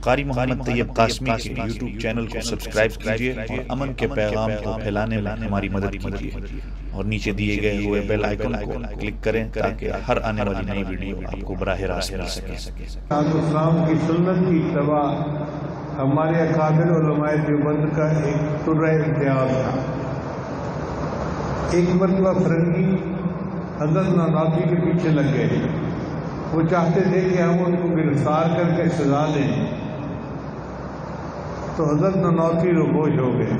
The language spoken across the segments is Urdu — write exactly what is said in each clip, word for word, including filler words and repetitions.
قاری محمد طیب قاسمی کے یوٹیوب چینل کو سبسکرائب کیجیے اور امن کے پیغام کو پھیلانے میں ہماری مدد کیجیے اور نیچے دیے گئے ہوئے بیل آئیکن کو کلک کریں تاکہ ہر آنے والی نئی ویڈیو آپ کو براہ راست مل سکے۔ اسلام کی سنت کی اتباع ہمارے اکابر علماء دیوبند کا ایک طرح امتیاز تھا۔ ایک مرتبہ فرنگی حضرت نانوتوی کے پیچھے لگ گئے، وہ چاہتے تھے کہ ہم ان کو گرفتار کر کے سزا دیں، تو حضرت نانوتوی روگوش ہو گئے۔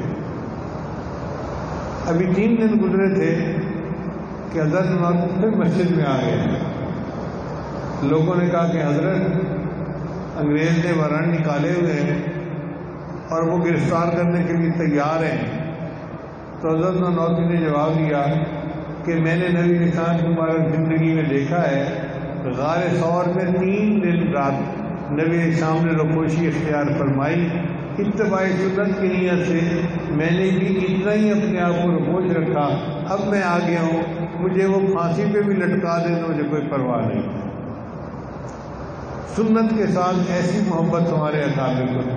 ابھی تین دن گزرے تھے کہ حضرت نانوتوی پھر مسجد میں آ گئے۔ لوگوں نے کہا کہ حضرت انگریز نے وارنٹ نکالے ہوئے ہیں اور وہ گرفتار کرنے کے لیے تیار ہیں۔ تو حضرت نانوتوی نے جواب دیا کہ میں نے نبی نشان کو مبارک زندگی میں دیکھا ہے، غار ثور میں تین دن رات نبی اسلام نے روپوشی اختیار فرمائی، اتباع سنت کی نیت سے میں نے بھی اتنا ہی اپنے آپ کو روپوش رکھا، اب میں آ گیا ہوں، مجھے وہ پھانسی پہ بھی لٹکا دے تو مجھے کوئی پرواہ نہیں۔ سنت کے ساتھ ایسی محبت ہمارے اکابر کو تھی۔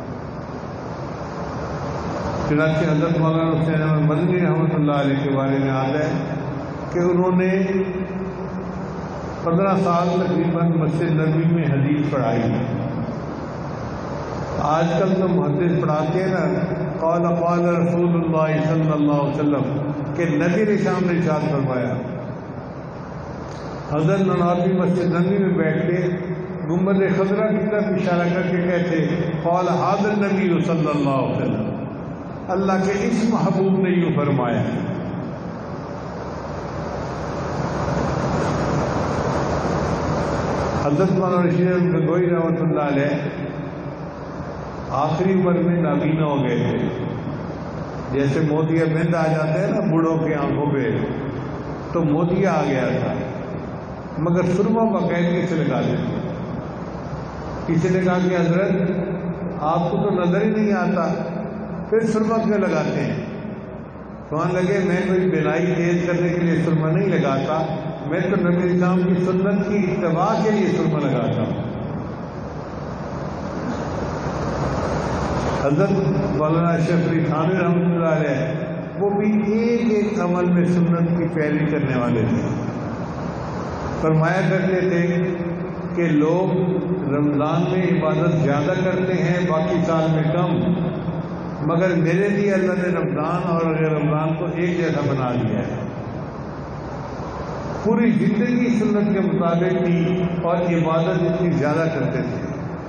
چنانچہ حضرت مولانا حسین احمد مدنی رحمۃ اللہ علیہ کے بارے میں آتا ہے کہ انہوں نے پندرہ سال تقریباً مسجد نبوی میں حدیث پڑھائی۔ آج کل تو محدث پڑھاتے ہیں نا قال قال رسول اللہ صلی اللہ علیہ وسلم کہ نبی نشان نے ارشاد فرمایا۔ حضرت نانوتوی مسجد نبوی میں بیٹھ کے گنبد خضرا کی طرف اشارہ کر کے کہتے قال حاضر نبی صلی اللہ علیہ وسلم، اللہ کے اس محبوب نے یوں فرمایا۔ حضرت مولانا رشید احمد گنگوئی رحمۃ اللہ علیہ آخری عمر میں نابینا ہو گئے تھے، جیسے موتیا بند آ جاتا ہے نا بوڑھوں کے آنکھوں پہ، تو موتیا آ گیا تھا، مگر سرما باقاعدگی سے لگا دیتے۔ کسی نے کہا کہ حضرت آپ کو تو نظر ہی نہیں آتا، پھر سرما کیوں لگاتے ہیں؟ کہنے لگے میں کوئی بینائی تیز کرنے کے لیے سرما نہیں لگاتا، میں تو نبی اسلام کی سنت کی اتباع کے لیے سرما لگاتا ہوں۔ حضرت مولانا اشرف علی تھانوی رحمۃ اللہ علیہ وہ بھی ایک ایک عمل میں سنت کی پیروی کرنے والے تھے۔ فرمایا کرتے تھے کہ لوگ رمضان میں عبادت زیادہ کرتے ہیں، باقی سال میں کم، مگر میرے لیے اللہ نے رمضان اور غیر رمضان کو ایک جیسا بنا دیا ہے۔ پوری زندگی سنت کے مطابق تھی اور عبادت اتنی زیادہ کرتے تھے۔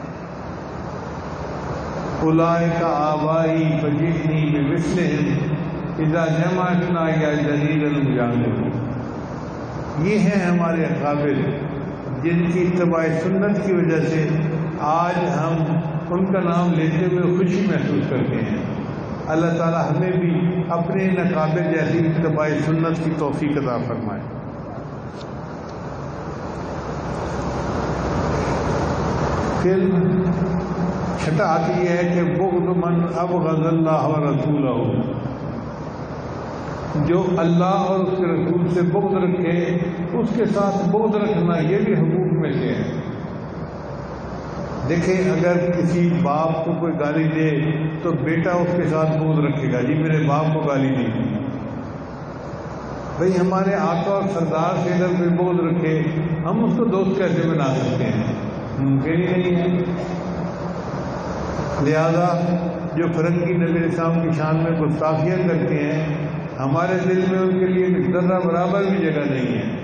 اولئک آبائی فجئنی بمثلہم اذا جمعتنا یا جلیل المجامع۔ یہ ہیں ہمارے اکابر جن کی اتباع سنت کی وجہ سے آج ہم ان کا نام لیتے ہوئے خوشی محسوس کرتے ہیں۔ اللہ تعالی ہمیں بھی اپنے ان اکابر جیسی اتباع سنت کی توفیق عطا فرمائے۔ پھر چھٹا آتی ہے کہ بغض من ابغض اللہ و رسولہ، جو اللہ اور اس کے رسول سے بغض رکھے اس کے ساتھ بغض رکھنا یہ بھی حقوق میں سے ہے۔ دیکھیں اگر کسی باپ کو کوئی گالی دے تو بیٹا اس کے ساتھ بغض رکھے گا، جی میرے باپ کو گالی دی۔ بھئی ہمارے آقا اور سردار سے اگر کوئی بغض رکھے ہم اس کو دوست کیسے بنا سکتے ہیں؟ ممکن ہی نہیں ہے۔ لہذا جو فرنگی نبی اسلام کی شان میں گستاخیاں کرتے ہیں ہمارے دل میں ان کے لیے ذرہ برابر بھی جگہ نہیں ہے۔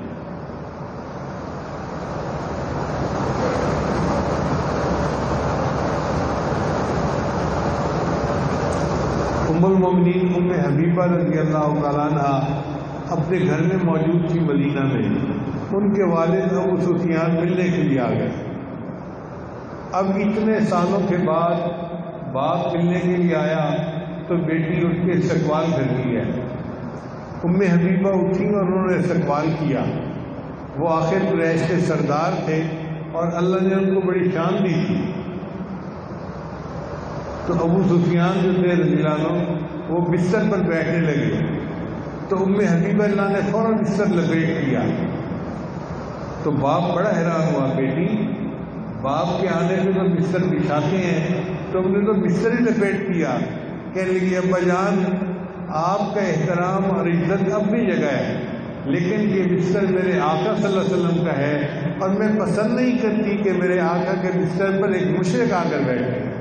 ام المومنین ام حبیبہ رضی اللہ تعالیٰ عنہ اپنے گھر میں موجود تھی مدینہ میں، ان کے والد ابو سفیان ملنے کے لیے آ گئے۔ اب اتنے سالوں کے بعد باپ ملنے کے لیے آیا تو بیٹی اٹھ کے استقبال کر لی ہے۔ ام حبیبہ اٹھی اور انہوں نے استقبال کیا۔ وہ آخر قریش کے سردار تھے اور اللہ نے ان کو بڑی شان دی تھی۔ تو ابو سفیان جو تھے رضی اللہ عنہ وہ بستر پر بیٹھنے لگے تو ام حبیبہ اللہ نے فوراً بستر لپیٹ دیا۔ تو باپ بڑا حیران ہوا، بیٹی باپ کے آنے پہ تو بستر بچھاتے ہیں، تم نے تو بستر ہی لپیٹ دیا۔ کہنے لگی ابا جان آپ کا احترام اور عزت اپنی جگہ ہے، لیکن یہ بستر میرے آقا صلی اللہ علیہ وسلم کا ہے، اور میں پسند نہیں کرتی کہ میرے آقا کے بستر پر ایک مشرک آ کر بیٹھے۔